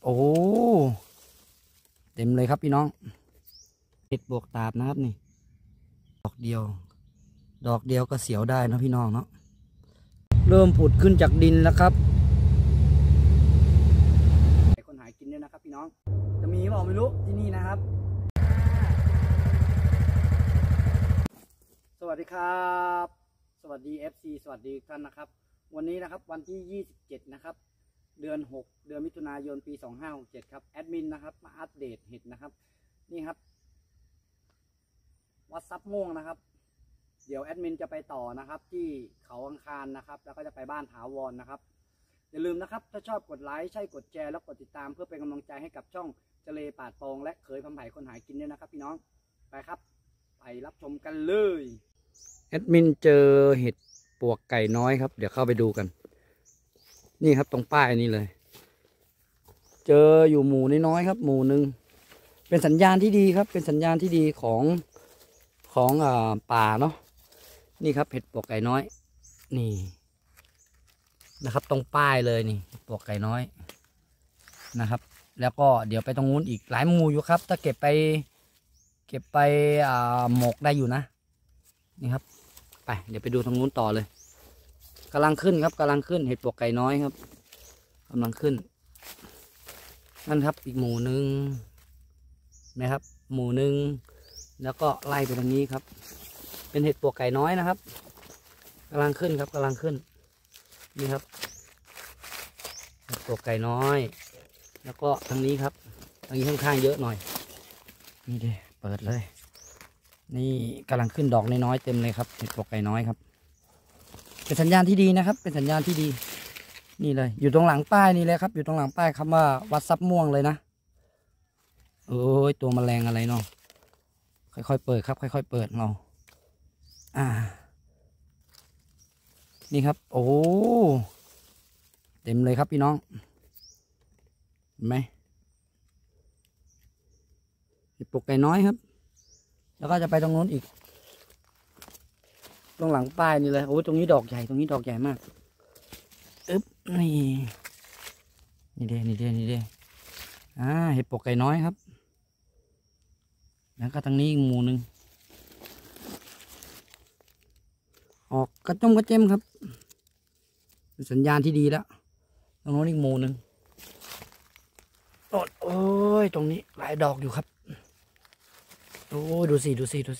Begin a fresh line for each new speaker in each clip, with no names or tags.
อ้เต็มเลยครับพี่น้องเห็ดปวกตาบนะครับนี่ดอกเดียวก็เสียวได้นะพี่น้องเนาะเริ่มผุดขึ้นจากดินแล้วครับคนหากินด้วยนะครับพี่น้องจะมีเปล่าไม่รู้ที่นี่นะครับสวัสดีครับสวัสดี FC สวัสดีท่านนะครับวันนี้นะครับวันที่27นะครับเดือน6เดือนมิถุนายนปี2567ครับแอดมินนะครับมาอัปเดตเห็ดนะครับนี่ครับวัดซับม่วงนะครับเดี๋ยวแอดมินจะไปต่อนะครับที่เขาอังคารนะครับแล้วก็จะไปบ้านถาวรนะครับอย่าลืมนะครับถ้าชอบกดไลค์ใช่กดแชร์แล้วกดติดตามเพื่อเป็นกำลังใจให้กับช่องเจเลปาดโปงและเคยพำไผ่คนหากินด้วยนะครับพี่น้องไปครับไปรับชมกันเลยแอดมินเจอเห็ดปวกไก่น้อยครับเดี๋ยวเข้าไปดูกันนี่ครับตรงป้ายนี่เลยเจออยู่หมู่น้อยๆครับหมู่หนึ่งเป็นสัญญาณที่ดีครับเป็นสัญญาณที่ดีของป่าเนาะนี่ครับเห็ดปวกไก่น้อยนี่นะครับตรงป้ายเลยนี่ปวกไก่น้อยนะครับแล้วก็เดี๋ยวไปตรงนู้นอีกหลายหมู่อยู่ครับถ้าเก็บไปหมกได้อยู่นะนี่ครับไปเดี๋ยวไปดูตรงนู้นต่อเลยกำลังขึ้นครับกำลังขึ้นเห็ดปวกไก่น้อยครับกำลังขึ้นนั่นครับอีกหมู่หนึ่งนะครับหมู่หนึ่งแล้วก็ไล่ไปทางนี้ครับเป็นเห็ดปวกไก่น้อยนะครับกำลังขึ้นครับกำลังขึ้นนี่ครับเห็ดปวกไก่น้อยแล้วก็ทางนี้ครับทางนี้ค่อนข้างเยอะหน่อยนี่ดิเปิดเลยนี่กำลังขึ้นดอกน้อยๆเต็มเลยครับเห็ดปวกไก่น้อยครับเป็นสัญญาณที่ดีนะครับเป็นสัญญาณที่ดีนี่เลยอยู่ตรงหลังป้ายนี่เลยครับอยู่ตรงหลังป้ายคำว่าวัดซับม่วงเลยนะโอ้ยตัวแมลงอะไรเนาะค่อยๆเปิดครับค่อยๆเปิดเรานี่ครับโอ้เต็มเลยครับพี่น้องเห็นไหมเห็ดปวกไก่น้อยครับแล้วก็จะไปตรงนู้นอีกตรงหลังป้ายนี่เลยโอ้ตรงนี้ดอกใหญ่ตรงนี้ดอกใหญ่มากอึ๊บนี่เด้เห็ดปวกไก่น้อยครับแล้วก็ทางนี้อีกหมู่หนึ่งออกกระจมกระเจมครับสัญญาณที่ดีแล้วตรงโน้นอีกหมู่หนึ่งโอ้ยตรงนี้หลายดอกอยู่ครับโอ้ยดูสิ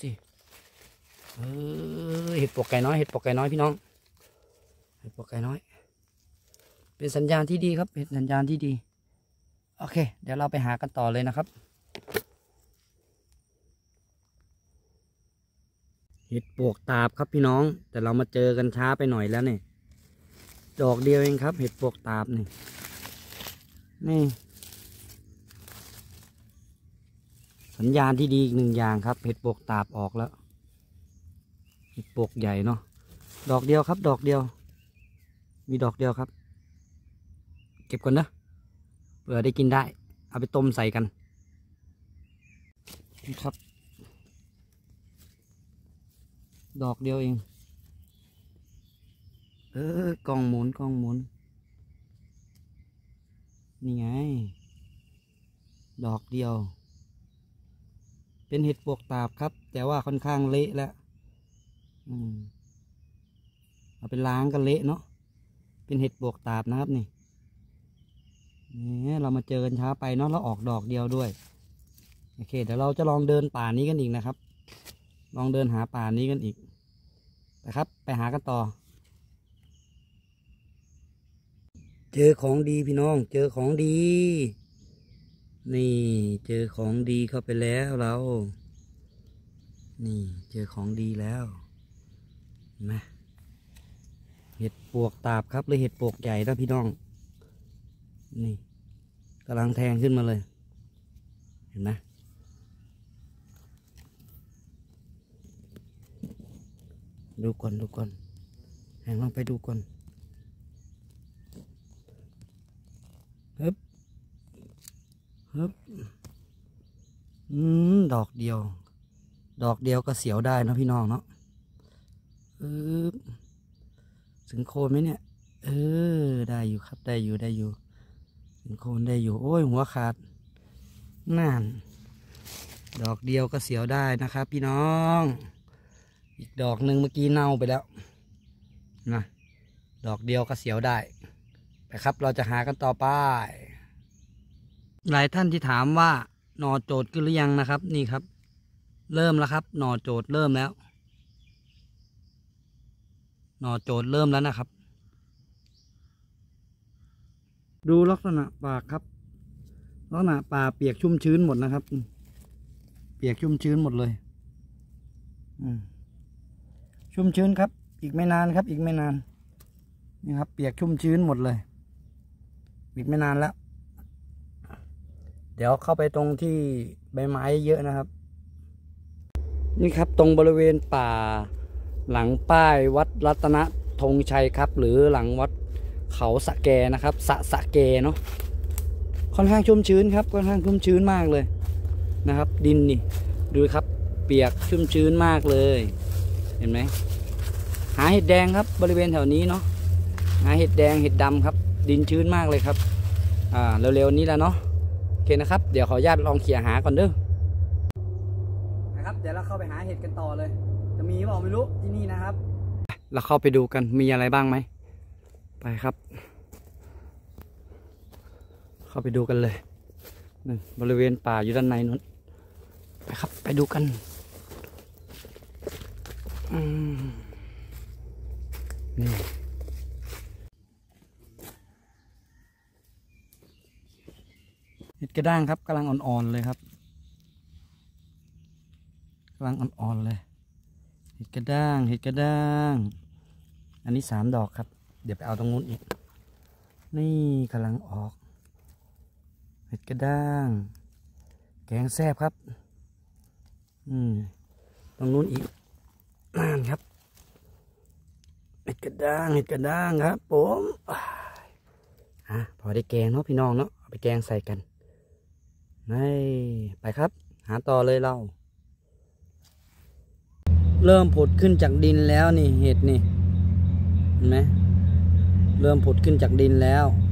เห็ดปวกไก่น้อยพี่น้องเห็ดปวกไก่น้อยเป็นสัญญาณที่ดีครับเป็นสัญญาณที่ดีโอเคเดี๋ยวเราไปหากันต่อเลยนะครับเห็ดปวกตาบครับพี่น้องแต่เรามาเจอกันช้าไปหน่อยแล้วเนี่ยดอกเดียวเองครับเห็ดปวกตาบนี่สัญญาณที่ดีอีกหนึ่งอย่างครับเห็ดปวกตาบออกแล้วเห็ดปวกใหญ่เนาะดอกเดียวครับดอกเดียวมีดอกเดียวครับเก็บก่อนนะเผื่อได้กินได้เอาไปต้มใส่กันนี่ครับดอกเดียวเองกล้องหมุนนี่ไงดอกเดียวเป็นเห็ดปวกตาบครับแต่ว่าค่อนข้างเละแล้วเอาไปล้างกันเละเนาะเป็นเห็ดปวกตาบนะครับนี่เรามาเจอกันช้าไปเนาะแล้วออกดอกเดียวด้วยโอเคเดี๋ยวเราจะลองเดินป่านี้กันอีกนะครับลองเดินหาป่านี้กันอีกนะครับไปหากันต่อเจอของดีพี่น้องเจอของดีนี่เจอของดีเข้าไปแล้วเรานี่เจอของดีแล้วนะเห็ดปวกตาบครับหรือเห็ดปวกใหญ่นะพี่น้องนี่กำลังแทงขึ้นมาเลยเห็นไหมดูก่อนแทงลงไปดูก่อนฮึบดอกเดียวก็เสียวได้นะพี่น้องเนาะถึงโคนไหมเนี่ยได้อยู่ครับได้อยู่เป็นโคนได้อยู่โอ้ยหัวขาดนั่นดอกเดียวก็เสียวได้นะครับพี่น้องอีกดอกหนึ่งเมื่อกี้เน่าไปแล้วนะดอกเดียวก็เสียวได้ไปครับเราจะหากันต่อไปหลายท่านที่ถามว่าหน่อโจทย์ขึ้นหรือยังนะครับนี่ครับเริ่มแล้วครับหน่อโจทย์เริ่มแล้วหน่อโจทย์เริ่มแล้วนะครับดูลักษณะปากครับลักษณะป่าเปียกชุ่มชื้นหมดนะครับเปียกชุ่มชื้นหมดเลยชุ่มชื้นครับอีกไม่นานครับอีกไม่นานนี่ครับเปียกชุ่มชื้นหมดเลยอีกไม่นานแล้วเดี๋ยวเข้าไปตรงที่ใบไม้เยอะนะครับนี่ครับตรงบริเวณป่าหลังป้ายวัดรัตนธงชัยครับหรือหลังวัดเขาสะแกนะครับสะแกเนาะค่อนข้างชุ่มชื้นครับค่อนข้างชุ่มชื้นมากเลยนะครับดินนี่ดูครับเปียกชุ่มชื้นมากเลยเห็นไหมหาเห็ดแดงครับบริเวณแถวนี้เนาะหาเห็ดแดงเห็ดดำครับดินชื้นมากเลยครับเร็วๆนี้แล้วเนาะโอเคนะครับเดี๋ยวขออนุญาตลองเขี่ยหาก่อนเด้อนะครับเดี๋ยวเราเข้าไปหาเห็ดกันต่อเลยจะมีเปล่าไม่รู้ที่นี่นะครับเราเข้าไปดูกันมีอะไรบ้างไหมไปครับเข้าไปดูกันเลยบริเวณป่าอยู่ด้านในนู้นไปครับไปดูกันนี่เห็ดกระด้างครับกำลังอ่อนๆเลยครับกำลังอ่อนๆเลยเห็ดกระด้างเห็ดกระด้างอันนี้3 ดอกครับเดี๋ยวไปเอาตรงนู้นอีกนี่กำลังออกเห็ดกระด้างแกงแซ่บครับตรงนู้นอีกนั่นครับเห็ดกระด้างเห็ดกระด้างครับผมพอได้แกงเนาะพี่น้องเนาะเอาไปแกงใส่กันนี่ไปครับหาต่อเลยเราเริ่มผุดขึ้นจากดินแล้วนี่เห็ดนี่เห็นไหมเริ่มผุดขึ้นจากดินแล้ว